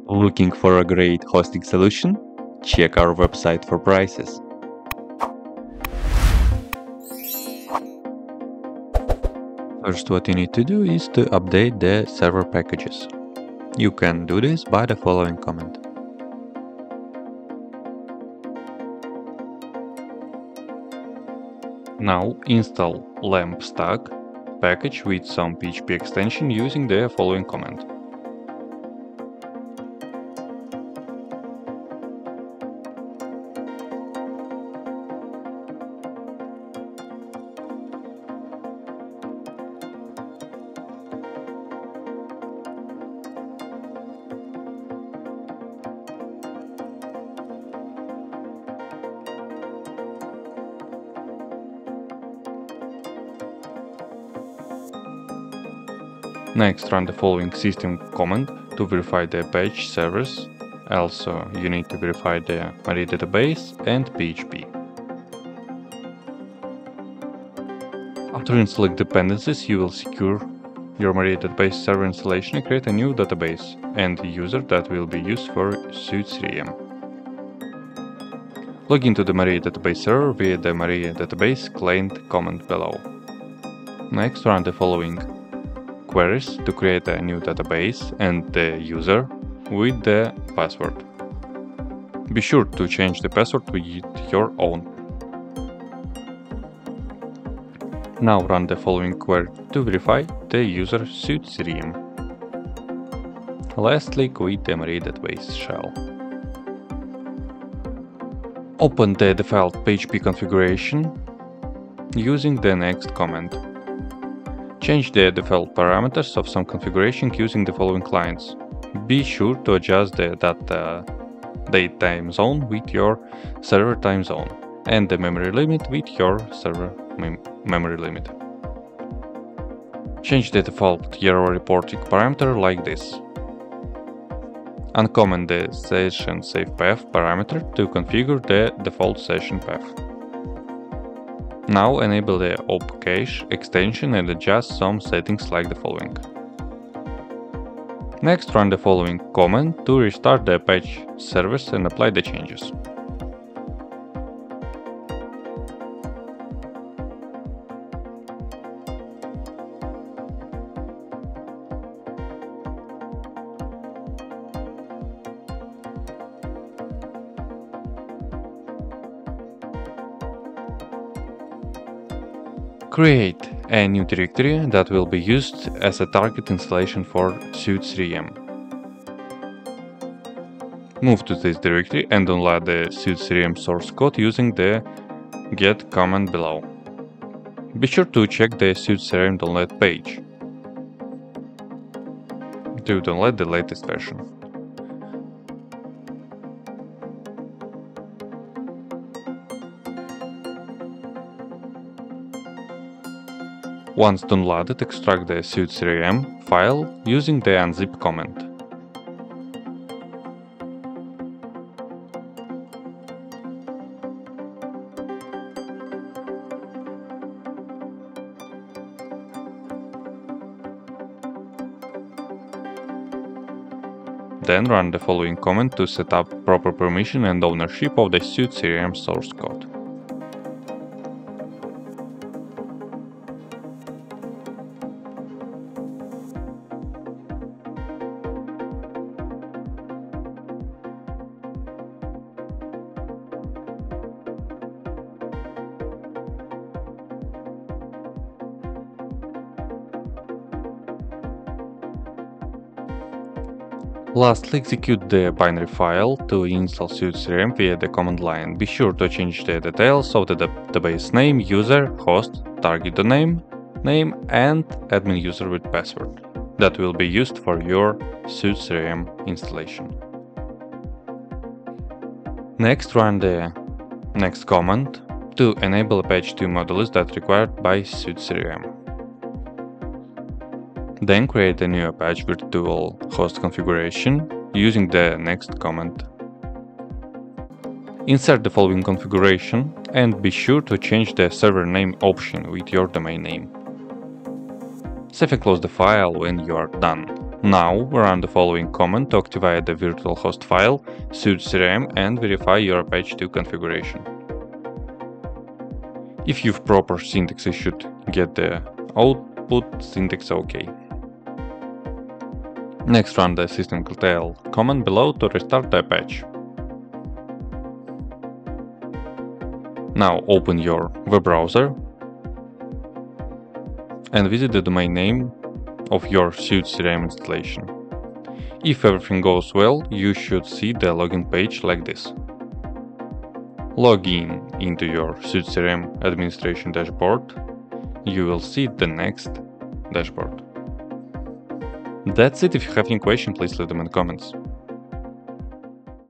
Looking for a great hosting solution? Check our website for prices. First, what you need to do is to update the server packages. You can do this by the following command. Now install lamp stack package with some PHP extension using the following command. Next, run the following system command to verify the Apache servers. Also, you need to verify the MariaDB database and PHP. After installing dependencies, you will secure your MariaDB server installation and create a new database and user that will be used for SuiteCRM. Log into the MariaDB server via the mariadb client command below. Next, run the following queries to create a new database and the user with the password. Be sure to change the password with your own. Now run the following query to verify the user SuiteCRM. Lastly, quit the MariaDB shell. Open the default PHP configuration using the next command. Change the default parameters of some configuration using the following lines. Be sure to adjust the date time zone with your server time zone and the memory limit with your server memory limit. Change the default error reporting parameter like this. Uncomment the session safe path parameter to configure the default session path. Now enable the php-opcache extension and adjust some settings like the following. Next, run the following command to restart the Apache service and apply the changes. Create a new directory that will be used as a target installation for SuiteCRM. Move to this directory and download the SuiteCRM source code using the get command below. Be sure to check the SuiteCRM download page to download the latest version. Once downloaded, extract the SuiteCRM file using the unzip command. Then run the following command to set up proper permission and ownership of the SuiteCRM source code. Lastly, execute the binary file to install SuiteCRM via the command line. Be sure to change the details of the database name, user, host, target domain name, and admin user with password that will be used for your SuiteCRM installation. Next, run the next command to enable Apache 2 modules that are required by SuiteCRM. Then create a new Apache virtual host configuration using the next command. Insert the following configuration and be sure to change the server name option with your domain name. Save and close the file when you are done. Now run the following command to activate the virtual host file, SuiteCRM, and verify your Apache 2 configuration. If you've proper syntax, you should get the output syntax OK. Next, run the systemctl command below to restart the Apache. Now open your web browser and visit the domain name of your SuiteCRM installation. If everything goes well, you should see the login page like this. Log in into your SuiteCRM administration dashboard. You will see the next dashboard. That's it. If you have any question, please leave them in the comments.